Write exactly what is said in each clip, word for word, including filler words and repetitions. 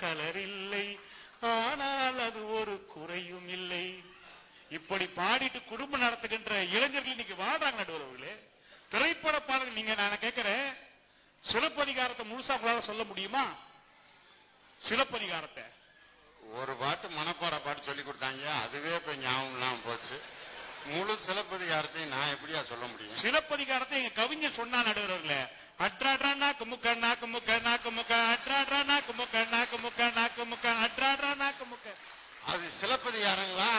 Colour இல்லை, ஆனால் அது ஒரு குறையும் இல்லை. இப்படி பாடிட்டு குடும்பம் நடத்துகின்ற இளைஞர்கள் இன்னைக்கு வாடுறாங்க. நடுவர்களே, திரைப்பட பாடல்கள் நீங்க நான் கேட்கிறேன், சிலப்பதிகாரத்தை முழுசா உங்களால சொல்ல முடியுமா? சிலப்பதிகாரத்தை ஒரு பாட்டு மனப்பாட பாட்டு சொல்லி கொடுத்தாங்க, அதுவே இப்ப ஞாபகம் இல்லாம போச்சு. முழு சிலப்பதிகாரத்தையும் நான் எப்படியா சொல்ல முடியும்? சிலப்பதிகாரத்தை எங்க கவிஞர் சொன்னா நடுவர்களே, அட்ராட்ரா நாக்கு முக்க நாக்கு முக்க நாக்கு முக்க அட்ராட்ரா நாக்கு முக்க நாக்கு முக்க நாக்கு முக்க அட்ராட்ரா நாக்கு முக்க. அது சிலப்பதிகாரங்களா?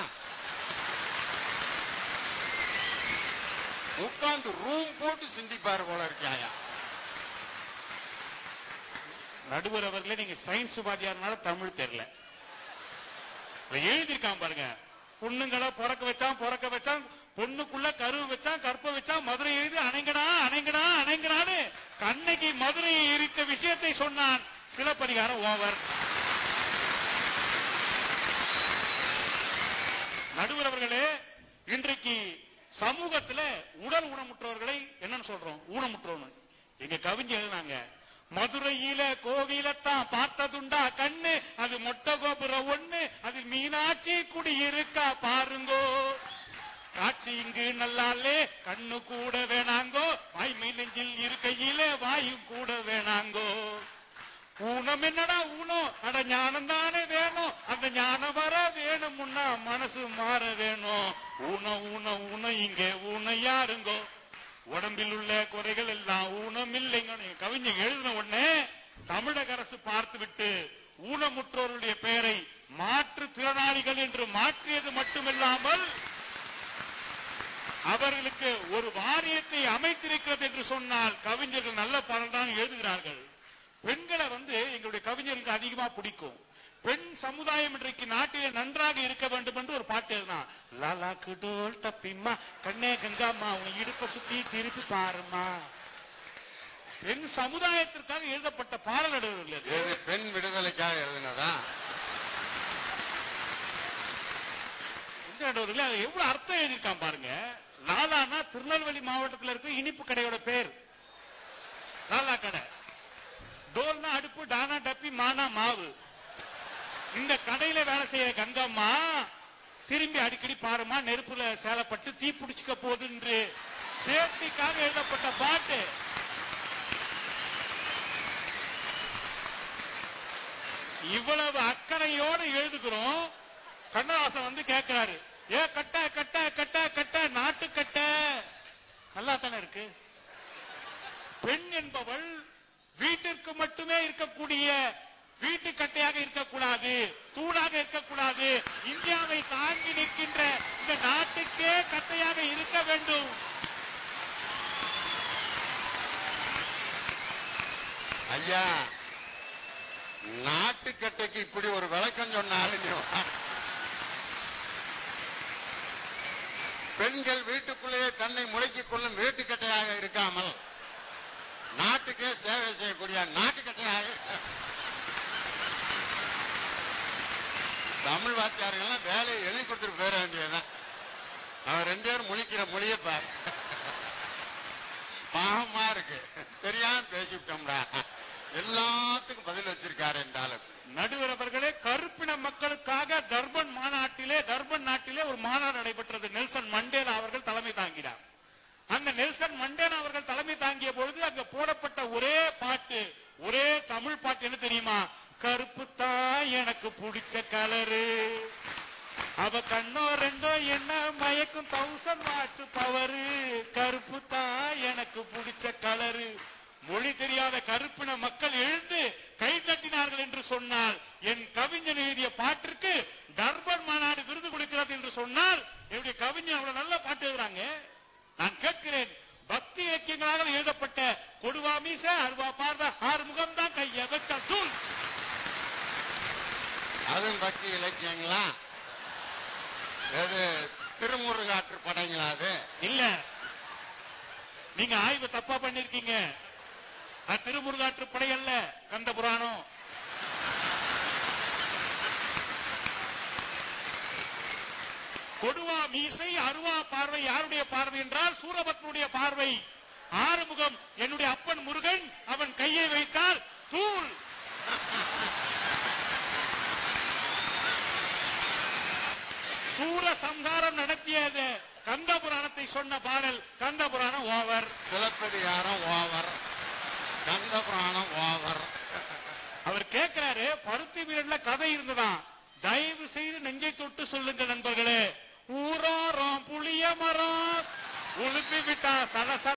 உட்கார்ந்து ரூம் போட்டு சிந்திப்பாரு போல இருக்காயா. நடுவர் அவர்களே, நீங்க சயின்ஸ் வாத்தியாரனால தமிழ் தெரியல. எழுதிருக்கான் பாருங்க, பொண்ணுங்களை பிறக்க வச்சான் பிறக்க வச்சான் பொண்ணுக்குள்ள கருவு வச்சான் கற்ப வச்சான் மதுரை எழுதி அணைங்கடா அணைங்கடா அணைங்கடான்னு கண்ணகி மதுரையை எரித்த விஷயத்தை சொன்னான். சிலப்பதிகாரம் ஓவர். நடுவர் அவர்களே, இன்றைக்கு சமூகத்துல உடல் ஊனமுற்றவர்களை என்னன்னு சொல்றோம்? ஊனமுற்றோன்னு. எங்க கவிஞர் எழுதினாங்க, மதுரையில கோவிலத்தான் பார்த்ததுண்டா கண்ணு, அது மொட்டை கோபுரம் ஒண்ணு, அது மீனாட்சி குடி இருக்கா பாருங்கோ, காட்சி இங்கு நல்லாலே கண்ணு கூட வேணாங்கோ, வாய்மை நெஞ்சில் இருக்கையில வாயும் கூட வேணாங்கோ. ஊனம் என்னடா ஊனம், அட ஞானம் தானே வேணும், அந்த ஞானம் வர வேணும்னா மனசு மாற வேணும். ஊனம் ஊனம் ஊனம் இங்க ஊனம் யாருங்கோ, உடம்பில் உள்ள குறைகள் எல்லாம் ஊனம் இல்லைங்க. கவிஞர் எழுதின உடனே தமிழக அரசு பார்த்து விட்டு ஊனமுற்றோருடைய பெயரை மாற்றுத்திறனாளிகள் என்று மாற்றியது மட்டுமில்லாமல் அவர்களுக்கு ஒரு வாரியத்தை அமைத்திருக்கிறது என்று சொன்னால் கவிஞர்கள் நல்ல பலன் தான் எழுதுகிறார்கள். பெண்களை வந்து எங்களுடைய கவிஞர்களுக்கு அதிகமா பிடிக்கும். பெண் சமுதாயம் இன்றைக்கு நாட்டிலே நன்றாக இருக்க வேண்டும் என்று ஒரு பாட்டு எழுதினா, லாலா குடோல் தப்பிம்மா கண்ணே கங்காம்மா உன் இடுப்ப சுத்தி திருப்பி பாருமா. பெண் சமுதாயத்திற்காக எழுதப்பட்ட பாடல் நடுவர்களே, பெண் விடுதலைக்காக எழுதினதா நடுவர்களே, அது எவ்வளவு அர்த்தம் எழுதியிருக்கான் பாருங்க. லாலானா திருநெல்வேலி மாவட்டத்தில் இருக்க இனிப்பு கடையோட பேர் லாலா கடை. டோல்னா அடுப்பு, டானா டப்பி, மானா மாவு. இந்த கடையில வேலை செய்ய கங்கம்மா திரும்பி அடிக்கடி பாருமா, நெருப்புல சேலப்பட்டு தீ பிடிச்சுக்க போகுது என்று சேஃப்டிக்காக எழுதப்பட்ட பாட்டு. இவ்வளவு அக்கறையோடு எழுதுகிறோம். கண்ணதாசன் வந்து கேட்கிறாரு, ஏ கட்ட கட்ட கட்ட கட்ட நாட்டு கட்ட நல்லா தானே இருக்கு. பெண் என்பவள் வீட்டிற்கு மட்டுமே இருக்கக்கூடிய வீட்டு கட்டையாக இருக்கக்கூடாது, தூணாக இருக்கக்கூடாது, இந்தியாவை தாங்கி நிற்கின்ற இந்த நாட்டுக்கே கட்டையாக இருக்க வேண்டும். ஐயா, நாட்டுக்கட்டைக்கு இப்படி ஒரு விளக்கம் சொன்னாலும் பெண்கள் வீட்டுக்குள்ளேயே தன்னை முடக்கிக் கொள்ளும் வீட்டுக்கட்டையாக இருக்காமல் நாட்டுக்கே சேவை செய்யக்கூடிய நாட்டுக்கட்டையாக தமிழ் வாத்தியார்கள் வேலையை எழுதி கொடுத்துட்டு போயிட வேண்டியதுதான். அவன் ரெண்டு பேரும் முழிக்கிற மொழிய பாரு, பாவமா இருக்கு. தெரியாம பேசிவிட்டோம்டா. எல்லாத்துக்கும் பதில் வச்சிருக்காரு என்றாலும். நடுவர் அவர்களே, கருப்பின மக்களுக்காக தர்பன் மாநாட்டிலே தர்பன் நாட்டிலே ஒரு மாநாடு நடைபெற்றது. நெல்சன் மண்டேலா அவர்கள் தலைமை தாங்கினார். அந்த நெல்சன் மண்டேலா அவர்கள் தலைமை தாங்கிய பொழுது அங்க போடப்பட்ட ஒரே பாட்டு, ஒரே தமிழ் பாட்டு என்ன தெரியுமா? கருப்பு தான் எனக்கு பிடிச்ச கலரு, அவ கண்ணோ ரெண்டோ என்ன மயக்கும் தௌசண்ட் வாட்ஸ் பவரு, கருப்பு தான் எனக்கு பிடிச்ச கலரு. மொழி தெரியாத கருப்பின மக்கள் எழுந்து கை தட்டினார்கள் என்று சொன்னால், என் கவிஞன் எழுதிய பாட்டிற்கு டர்பன் மாநாடு விருது கொடுக்கிறது என்று சொன்னால், என்னுடைய கவிஞன் அவ்வளவு நல்ல பாட்டு எழுதுறாங்க. நான் கேட்கிறேன், பக்தி இலக்கியங்களாக எழுதப்பட்ட கொடுவா மீச அருவா பார்த்த ஆறுமுகம் தான் கைய வச்ச தூள், அதுவும் பக்தி இலக்கியங்களா? திருமுருகாற்று படைங்களா? அது இல்ல, நீங்க ஆய்வு தப்பா பண்ணிருக்கீங்க. திருமுருகாற்று படை அல்ல, கந்த புராணம். கொடுவா மீசை அருவா பார்வை யாருடைய பார்வை என்றால் சூரபத்மனுடைய பார்வை. ஆறுமுகம் என்னுடைய அப்பன் முருகன், அவன் கையை வைத்தால் தூள். சூர சம்ஹாரம் நடத்தியது கந்த புராணத்தை சொன்ன பாடல். Kanda Puranam over, Silappathikaram over, Kanda Puranam over. அவர் கேட்கிறாரு, பருத்தி வீரர்ல கதை இருந்ததான், தயவு செய்து நெஞ்சை தொட்டு சொல்லுங்க நண்பர்களே. ஊராரம் புளிய மரம் உழுப்பி விட்டா சகச